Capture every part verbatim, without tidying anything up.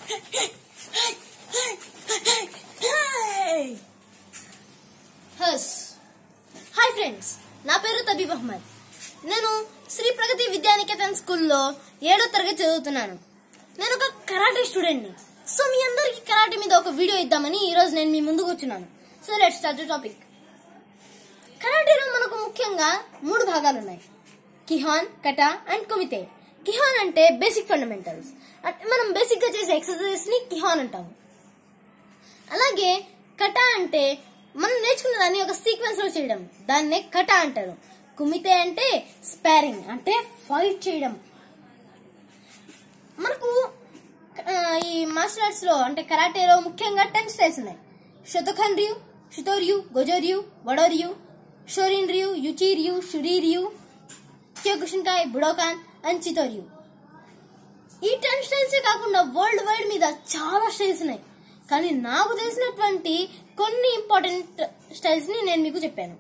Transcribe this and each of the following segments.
Hi friends, నా పేరు తబీబ్ అహ్మద్. నేను శ్రీ ప్రగతి విద్యానికేతన్ స్కూల్లో ఏడో తరగతి చదువుతున్నాను. నేను ఒక కరాటే స్టూడెంట్ని. సో మీ అందరికి కరాటే మీద ఒక వీడియో ఇద్దామని ఈ రోజు నేను మీ ముందుకు వచ్చున్నాను. So let's start the topic. కరాటేలో మనకు ముఖ్యంగా మూడు భాగాలు ఉన్నాయి: కిహాన్, కటా అండ్ కుమితే. కిహాన్ అంటే బేసిక్ ఫండమెంటల్స్, అంటే మనం బేసిక్ గా చేసే ఎక్సర్సైజెస్ ని కిహాన్ అంటాము. అలాగే కటా అంటే మనం నేర్చుకున్న దాన్ని ఒక సీక్వెన్స్ లో చేయడం, దాన్నే కటా అంటారు. కుమితే అంటే స్పారింగ్, అంటే ఫైట్ చేయడం. మనకు ఈ మార్షల్ ఆర్ట్స్ లో అంటే కరాటేలో ముఖ్యంగా టెన్ స్టైల్స్ ఉన్నాయి: Shotokan ryu, Shitoryu, Gojuryu, Wadoryu, Shorin ryu, Uechiryu, Shuriryu, Kyokushinkai, Budokan and Chitoryu. ఈ టెన్ స్టైల్స్ కాకుండా వరల్డ్ వైడ్ మీద చాలా స్టైల్స్ ఉన్నాయి. కానీ నాకు తెలిసినటువంటి కొన్ని ఇంపార్టెంట్ స్టైల్స్ ని నేను మీకు చెప్పాను.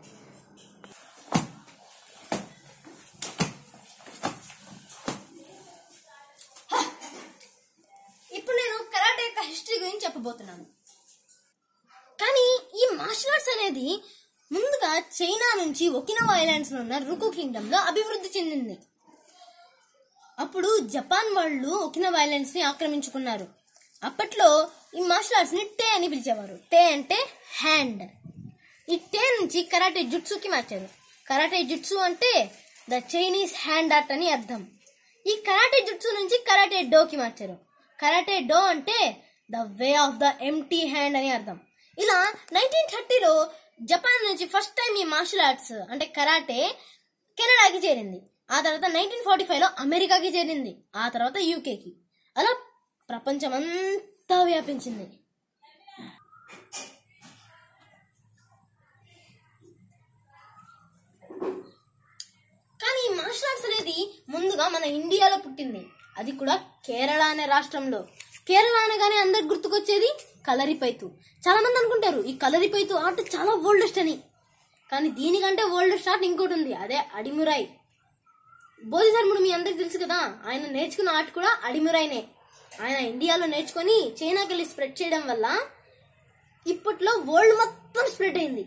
ఇప్పుడు నేను కరాటే యొక్క హిస్టరీ గురించి చెప్పబోతున్నాను. కానీ ఈ మార్షల్ ఆర్ట్స్ అనేది ముందుగా చైనా నుంచి ఒకినవా ఐలాండ్స్ లో ఉన్న రుకు కింగ్డమ్ లో అభివృద్ధి చెందింది. అప్పుడు జపాన్ వాళ్ళు ఒకినవా ఐలాండ్స్ ని ఆక్రమించుకున్నారు. అప్పట్లో ఈ మార్షల్ ఆర్ట్స్ ని టే అని పిలిచేవారు. టే అంటే హ్యాండ్. ఈ టే నుంచి కరాటే జుట్సుకి మార్చారు. కరాటే జుట్సు అంటే ద చైనీస్ హ్యాండ్ ఆర్ట్ అని అర్థం. ఈ కరాటే జుట్సు నుంచి కరాటే డోకి మార్చారు. కరాటే డో అంటే the way of the empty hand అని అర్థం. ఇలా నైన్టీన్ థర్టీలో జపాన్ నుంచి ఫస్ట్ టైం ఈ మార్షల్ ఆర్ట్స్ అంటే కరాటే కెనడాకి చేరింది. ఆ తర్వాత నైన్టీన్ ఫార్టీ ఫైవ్ లో అమెరికాకి చేరింది. ఆ తర్వాత యూకేకి. అలా ప్రపంచం అంతా వ్యాపించింది. కానీ మార్షల్ ఆర్ట్స్ అనేది ముందుగా మన ఇండియాలో పుట్టింది. అది కూడా కేరళ అనే రాష్ట్రంలో. కేరళ అనగానే అందరికి గుర్తుకొచ్చేది కలరిపైతు. చాలా మంది అనుకుంటారు ఈ కలరిపైతు ఆర్ట్ చాలా ఓల్డెస్ట్ అని. కానీ దీనికంటే ఓల్డెస్ట్ ఆర్ట్ ఇంకోటి ఉంది, అదే అడిమురాయ్. బోధిధర్ముడు మీ అందరికి తెలుసు కదా, ఆయన నేర్చుకున్న ఆర్ట్ కూడా అడిమురాయ్నే. ఆయన ఇండియాలో నేర్చుకుని చైనాకి వెళ్ళి స్ప్రెడ్ చేయడం వల్ల ఇప్పట్లో వరల్డ్ మొత్తం స్ప్రెడ్ అయింది.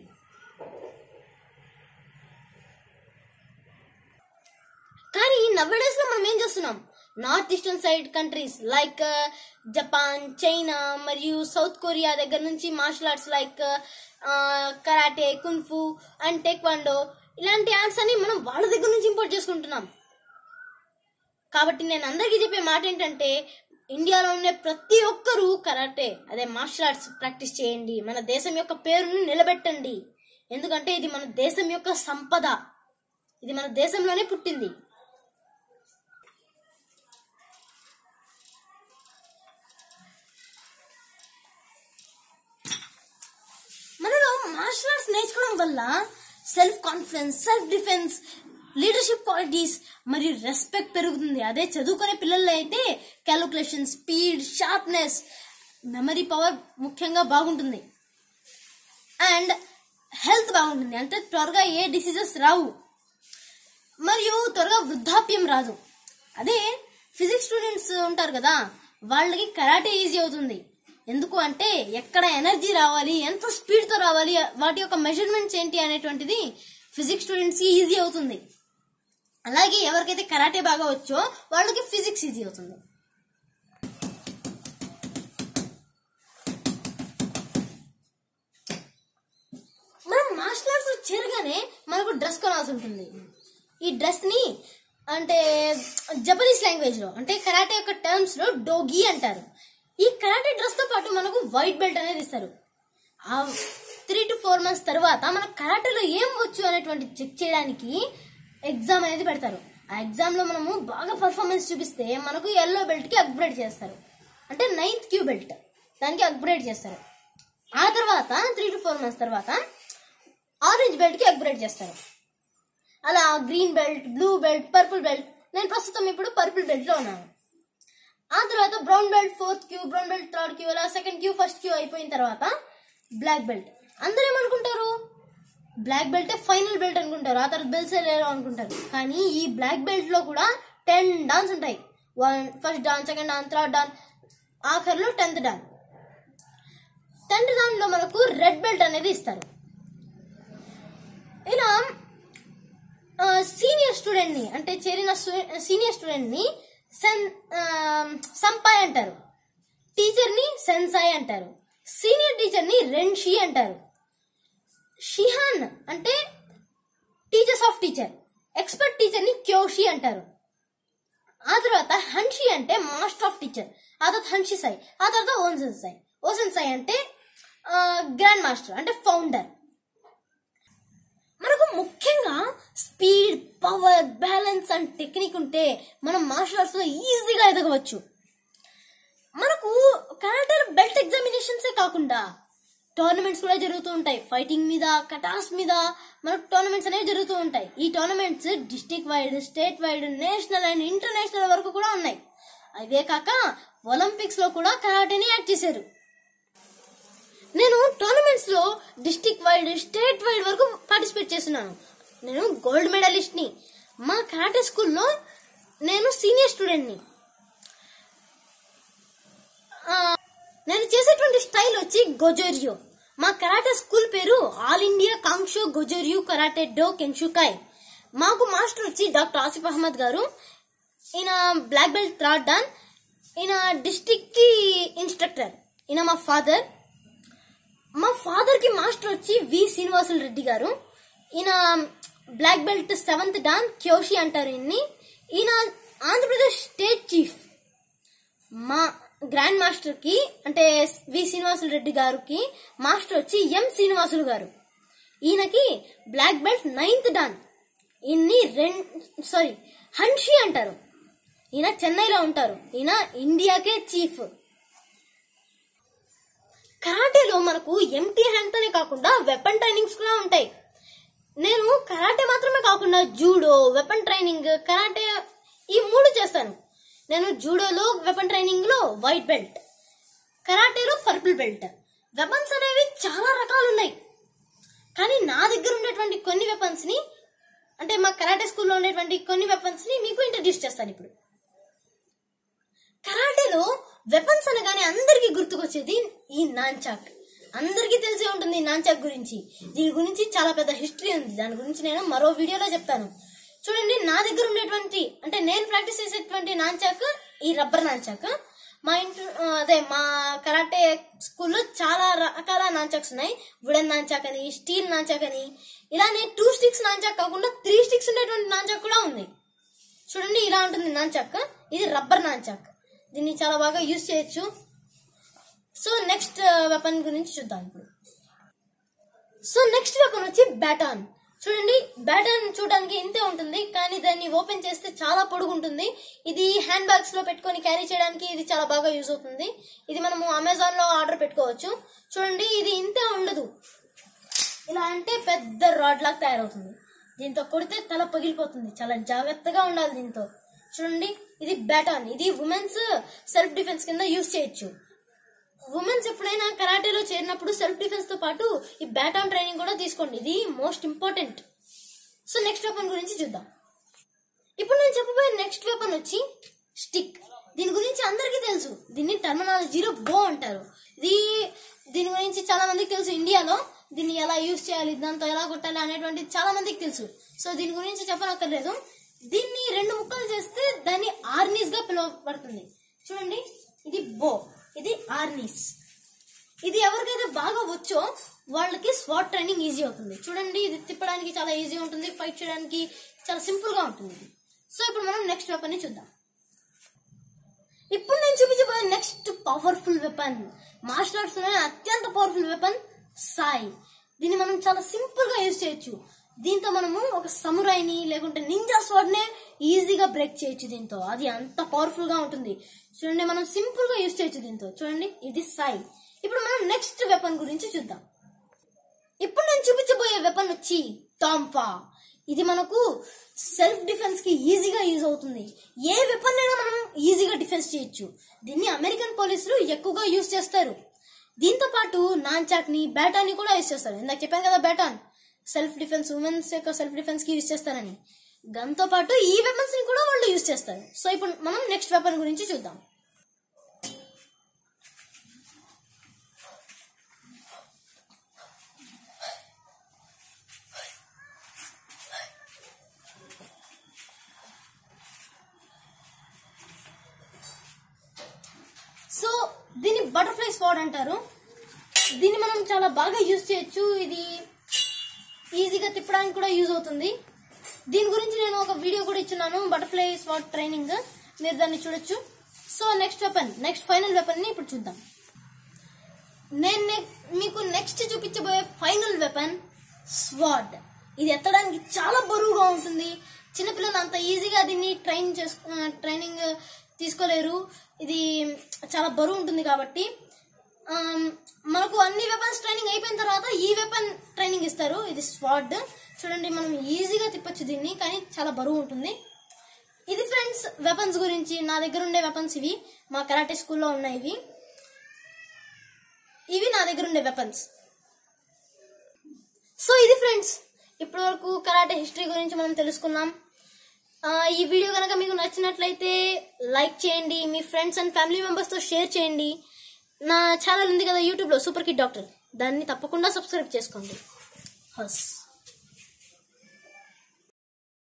కానీ నవ్వేడేస్ లో మనం ఏం చేస్తున్నాం, north eastern side countries like Japan, China మరియు సౌత్ కొరియా దగ్గర నుంచి martial arts like karate, kung fu and taekwondo ఇలాంటి ఆర్ట్స్ అని మనం వాళ్ళ దగ్గర నుంచి ఇంపోర్ట్ చేసుకుంటున్నాం. కాబట్టి నేను అందరికీ చెప్పే మాట ఏంటంటే, ఇండియాలో ఉన్న ప్రతి ఒక్కరూ కరాటే అదే మార్షల్ ఆర్ట్స్ ప్రాక్టీస్ చేయండి. మన దేశం యొక్క పేరుని నిలబెట్టండి. ఎందుకంటే ఇది మన దేశం యొక్క సంపద. ఇది మన దేశంలోనే పుట్టింది. మనలో మార్షల్ ఆర్ట్స్ నేర్చుకోవడం వల్ల self confidence, self defence, leadership qualities మరియు రెస్పెక్ట్ పెరుగుతుంది. అదే చదువుకునే పిల్లల్లో అయితే calculation, speed, sharpness, memory power ముఖ్యంగా బాగుంటుంది. అండ్ హెల్త్ బాగుంటుంది, అంటే త్వరగా ఏ డిసీజెస్ రావు మరియు త్వరగా వృద్ధాప్యం రాదు. అదే ఫిజిక్స్ స్టూడెంట్స్ ఉంటారు కదా, వాళ్ళకి కరాటే ఈజీ అవుతుంది. ఎందుకు అంటే ఎక్కడ ఎనర్జీ రావాలి, ఎంత స్పీడ్ తో రావాలి, వాటి యొక్క మెజర్మెంట్స్ ఏంటి అనేటువంటిది ఫిజిక్స్ స్టూడెంట్స్ కి ఈజీ అవుతుంది. అలాగే ఎవరికైతే కరాటే బాగా వచ్చో వాళ్ళకి ఫిజిక్స్ ఈజీ అవుతుంది. మనం మార్షల్ ఆర్ట్స్ చేరగానే మనకు డ్రెస్ కొనాల్సి ఉంటుంది. ఈ డ్రెస్ ని అంటే జపనీస్ లాంగ్వేజ్ లో అంటే కరాటే యొక్క టర్మ్స్ లో డోగి అంటారు. ఈ కరాటే డ్రెస్ తో పాటు మనకు వైట్ బెల్ట్ అనేది ఇస్తారు. ఆ త్రీ టు ఫోర్ మంత్స్ తర్వాత మనకు కరాటేలో ఏం వచ్చు అనేటువంటి చెక్ చేయడానికి ఎగ్జామ్ అనేది పెడతారు. ఆ ఎగ్జామ్ లో మనము బాగా పర్ఫార్మెన్స్ చూపిస్తే మనకు ఎల్లో బెల్ట్ కి అప్గ్రేడ్ చేస్తారు. అంటే నైన్త్ క్యూ బెల్ట్ దానికి అప్గ్రేడ్ చేస్తారు. ఆ తర్వాత త్రీ టు ఫోర్ మంత్స్ తర్వాత ఆరెంజ్ బెల్ట్ కి అప్గ్రేడ్ చేస్తారు. అలా green belt, blue belt, purple belt. నేను ప్రస్తుతం ఇప్పుడు పర్పుల్ బెల్ట్ లో ఉన్నాను. ఆ తర్వాత brown belt fourth kyu, brown belt third kyu, అలా సెకండ్ క్యూ, ఫస్ట్ క్యూ అయిపోయిన తర్వాత బ్లాక్ బెల్ట్. అందరూ ఏమనుకుంటారు, బ్లాక్ బెల్ట్ ఫైనల్ బెల్ట్ అనుకుంటారు, ఆ తర్వాత బెల్ట్స్ లేరు అనుకుంటారు. కానీ ఈ బ్లాక్ బెల్ట్ లో కూడా టెన్ డాన్స్ ఉంటాయి. One first dan, second dan, third dan, ఆఖరిలో టెన్త్ డాన్. టెన్త్ డాన్ లో మనకు రెడ్ బెల్ట్ అనేది ఇస్తారు. ఇలా సీనియర్ స్టూడెంట్ ని అంటే చేరిన సీనియర్ స్టూడెంట్ ని సెన్ సంపాయ్ అంటారు. టీచర్ ని సెన్సాయ్ అంటారు. సీనియర్ టీచర్ ని రెన్షి అంటారు. షిహాన్ అంటే teachers of teacher. Expert teacher ని క్యోషి అంటారు. ఆ తర్వాత హన్షి అంటే మాస్టర్ ఆఫ్ టీచర్. ఆ తర్వాత హన్షి సాయి. ఆ తర్వాత ఓన్సెన్ సాయి. ఓసెన్ సాయి అంటే గ్రాండ్ మాస్టర్ అంటే ఫౌండర్. మనకు ముఖ్యంగా speed, power, balance and technique ఉంటే మనం మార్షల్ ఆర్ట్స్ లో ఈజీగా ఎదగవచ్చు. మనకు కరాటే బెల్ట్ ఎగ్జామినేషన్సే కాకుండా టోర్నమెంట్స్ కూడా జరుగుతూ ఉంటాయి. ఫైటింగ్ మీద, కటాస్ మీద మనకు టోర్నమెంట్స్ అనేవి జరుగుతూ ఉంటాయి. ఈ tournaments district wide, state wide, national and international వరకు కూడా ఉన్నాయి. అవే కాక ఒలింపిక్స్ లో కూడా కరాటేని యాడ్ చేశారు. నేను టోర్నమెంట్స్ లో డిస్ట్రిక్ట్ వైడ్, స్టేట్ వైడ్ వరకు పార్టిసిపేట్ చేస్తున్నాను. నేను గోల్డ్ మెడలిస్ట్ ని. మా కరాటే స్కూల్లో నేను సీనియర్ స్టూడెంట్ ని. నేను చేసేటువంటి స్టైల్ వచ్చి గోజోరియో. మా కరాటే స్కూల్ పేరు ఆల్ ఇండియా కాంక్షో గోజోరియో కరాటే డో కెన్షుకాయ్. మాకు మాస్టర్ వచ్చి డాక్టర్ ఆసిఫ్ అహ్మద్ గారు. ఈయన బ్లాక్ బెల్ట్ థర్డ్ డాన్. ఈయన డిస్ట్రిక్ట్ కి ఇన్స్ట్రక్టర్. ఈయన మా ఫాదర్. మా ఫాదర్ కి మాస్టర్ వచ్చి వి శ్రీనివాసులు రెడ్డి గారు. ఈయన black belt seventh dan kyoshi అంటారు ఈయన్ని. ఈయన ఆంధ్రప్రదేశ్ స్టేట్ చీఫ్. మా గ్రాండ్ మాస్టర్ కి అంటే వి శ్రీనివాసులు రెడ్డి గారికి మాస్టర్ వచ్చి ఎం శ్రీనివాసులు గారు. ఈయనకి బ్లాక్ బెల్ట్ నైన్త్ డాన్. ఈయన్ని రెన్ సారీ హన్షి అంటారు. ఈయన చెన్నైలో ఉంటారు. ఈయన ఇండియాకే చీఫ్. కరాటేలో మనకు ఎంటీ హ్యాండ్ తోనే కాకుండా వెపన్ ట్రైనింగ్స్ కూడా ఉంటాయి. నేను కరాటే మాత్రమే కాకుండా జూడో, వెపన్ ట్రైనింగ్, కరాటే ఈ మూడు చేస్తాను. నేను జూడోలో వెపన్ ట్రైనింగ్ లో వైట్ బెల్ట్, కరాటేలో పర్పుల్ బెల్ట్. వెపన్స్ అనేవి చాలా రకాలు ఉన్నాయి. కానీ నా దగ్గర ఉండేటువంటి కొన్ని వెపన్స్ ని అంటే మా కరాటే స్కూల్లో ఉండేటువంటి కొన్ని వెపన్స్ ని మీకు ఇంట్రడ్యూస్ చేస్తాను ఇప్పుడు. కరాటేలో వెపన్స్ అనగానే అందరికీ గుర్తుకొచ్చేది ఈ నాన్చాక్. అందరికీ తెలిసే ఉంటుంది నాన్చాక్ గురించి. దీని గురించి చాలా పెద్ద హిస్టరీ ఉంది. దాని గురించి నేను మరో వీడియోలో చెప్తాను. చూడండి, నా దగ్గర ఉండేటువంటి అంటే నేను ప్రాక్టీస్ చేసేటువంటి నాన్చాక్ ఈ రబ్బర్ నాన్చాక్. మా ఇంట్లో అదే మా కరాటే స్కూల్లో చాలా రకాల నాన్చాక్స్ ఉన్నాయి. వుడెన్ నాన్చాక్ అని, స్టీల్ నాన్చాక్ అని, ఇలానే టూ స్టిక్స్ నాన్చాక్ కాకుండా త్రీ స్టిక్స్ ఉండేటువంటి నాన్చాక్ కూడా ఉంది. చూడండి, ఇలా ఉంటుంది నాన్చాక్. ఇది రబ్బర్ నాన్చాక్. దీన్ని చాలా బాగా యూజ్ చేయొచ్చు. సో నెక్స్ట్ వెపన్ గురించి చూద్దాం ఇప్పుడు. సో నెక్స్ట్ వెపన్ వచ్చి బ్యాటాన్. చూడండి, బ్యాటాన్ చూడడానికి ఇంతే ఉంటుంది, కానీ దాన్ని ఓపెన్ చేస్తే చాలా పొడుగుంటుంది. ఇది హ్యాండ్ బ్యాగ్స్ లో పెట్టుకొని క్యారీ చేయడానికి ఇది చాలా బాగా యూజ్ అవుతుంది. ఇది మనము అమెజాన్ లో ఆర్డర్ పెట్టుకోవచ్చు. చూడండి, ఇది ఇంతే ఉండదు. ఇలా అంటే పెద్ద రాడ్ లాగా తయారవుతుంది. దీంతో కొడితే తల పగిలిపోతుంది. చాలా జాగ్రత్తగా ఉండాలి దీంతో. చూడండి, ఇది బ్యాటాన్. ఇది ఉమెన్స్ సెల్ఫ్ డిఫెన్స్ కింద యూజ్ చేయొచ్చు. ఉమెన్స్ ఎప్పుడైనా కరాటేలో చేరినప్పుడు సెల్ఫ్ డిఫెన్స్ తో పాటు ఈ బ్యాటాన్ ట్రైనింగ్ కూడా తీసుకోండి. ఇది most important. So next weapon గురించి చూద్దాం. ఇప్పుడు నేను చెప్పబోయే నెక్స్ట్ వెపన్ వచ్చి స్టిక్. దీని గురించి అందరికీ తెలుసు. దీన్ని టర్మినాలజీలో బో అంటారు. ఇది దీని గురించి చాలా మందికి తెలుసు. ఇండియాలో దీన్ని ఎలా యూజ్ చేయాలి, దాంతో ఎలా కొట్టాలి అనేటువంటి చాలా మందికి తెలుసు. సో దీని గురించి చెప్పనక్కర్లేదు. దీన్ని రెండు ముక్కలు చేస్తే దాన్ని ఆర్నీస్ గా పిలువబడుతుంది. చూడండి, ఇది బో, ఇది ఆర్నీస్. ఇది ఎవరికైతే బాగా వచ్చో వాళ్ళకి స్వాట్ ట్రైనింగ్ ఈజీ అవుతుంది. చూడండి, ఇది తిప్పడానికి చాలా ఈజీ ఉంటుంది. ఫైట్ చేయడానికి చాలా సింపుల్ గా ఉంటుంది. సో ఇప్పుడు మనం నెక్స్ట్ వెపన్ ని చూద్దాం. ఇప్పుడు నేను చూపించబోయే next powerful weapon, martial arts లోనే అత్యంత పవర్ఫుల్ వెపన్ సాయ్. దీన్ని మనం చాలా సింపుల్ గా యూజ్ చేయొచ్చు. దీంతో మనము ఒక సమురాయిని లేకుంటే నింజా స్వాడ్ నే ఈజీగా బ్రేక్ చేయొచ్చు దీంతో. అది అంత పవర్ఫుల్ గా ఉంటుంది. చూడండి, మనం సింపుల్ గా యూజ్ చేయొచ్చు దీంతో. చూడండి, ఇది సాయ్. ఇప్పుడు మనం నెక్స్ట్ వెపన్ గురించి చూద్దాం. ఇప్పుడు నేను చూపించబోయే వెపన్ వచ్చి టాంపా. ఇది మనకు సెల్ఫ్ డిఫెన్స్ కి ఈజీగా యూజ్ అవుతుంది. ఏ వెపన్ అయినా మనం ఈజీగా డిఫెన్స్ చేయొచ్చు. దీన్ని అమెరికన్ పోలీసులు ఎక్కువగా యూజ్ చేస్తారు. దీంతో పాటు నాన్చాక్ ని, బ్యాటాన్ ని కూడా యూజ్ చేస్తారు. ఇందాక చెప్పాను కదా, బ్యాటాన్ సెల్ఫ్ డిఫెన్స్, ఉమెన్స్ యొక్క సెల్ఫ్ డిఫెన్స్ కి యూజ్ చేస్తారని. గన్ తో పాటు ఈ వెపన్స్ ని కూడా వాళ్ళు యూజ్ చేస్తారు. సో ఇప్పుడు మనం నెక్స్ట్ వెపన్ గురించి చూద్దాం. బటర్ఫ్లై స్వాడ్ అంటారు. దీన్ని మనం చాలా బాగా యూజ్ చేయొచ్చు. ఇది ఈజీగా తిప్పడానికి కూడా యూజ్ అవుతుంది. దీని గురించి నేను ఒక వీడియో కూడా ఇచ్చున్నాను, బటర్ఫ్లై స్వాడ్ ట్రైనింగ్, మీరు దాన్ని చూడొచ్చు. So next weapon, next final weapon ని ఇప్పుడు చూద్దాం. నేను మీకు నెక్స్ట్ చూపించబోయే ఫైనల్ వెపన్ స్వాడ్. ఇది ఎత్తడానికి చాలా బరువుగా ఉంటుంది. చిన్నపిల్లలు అంత ఈజీగా దీన్ని ట్రైన్ చేసుకు ట్రైనింగ్ తీసుకోలేరు. ఇది చాలా బరువు ఉంటుంది కాబట్టి మనకు అన్ని వెపన్స్ ట్రైనింగ్ అయిపోయిన తర్వాత ఈ వెపన్ ట్రైనింగ్ ఇస్తారు. ఇది స్వాడ్. చూడండి, మనం ఈజీగా తిప్పొచ్చు దీన్ని, కానీ చాలా బరువు ఉంటుంది. ఇది ఫ్రెండ్స్ వెపన్స్ గురించి. నా దగ్గర ఉండే వెపన్స్ ఇవి, మా కరాటే స్కూల్లో ఉన్నాయి. ఇవి ఇవి నా దగ్గర ఉండే వెపన్స్. సో ఇది ఫ్రెండ్స్, ఇప్పటి వరకు కరాటే హిస్టరీ గురించి మనం తెలుసుకున్నాం. ఈ వీడియో కనుక మీకు నచ్చినట్లయితే లైక్ చేయండి, మీ ఫ్రెండ్స్ అండ్ ఫ్యామిలీ మెంబర్స్ తో షేర్ చేయండి. నా ఛానల్ ఉంది కదా యూట్యూబ్ లో, సూపర్ కిడ్ డాక్టర్, దాన్ని తప్పకుండా సబ్స్క్రైబ్ చేసుకోండి. హస్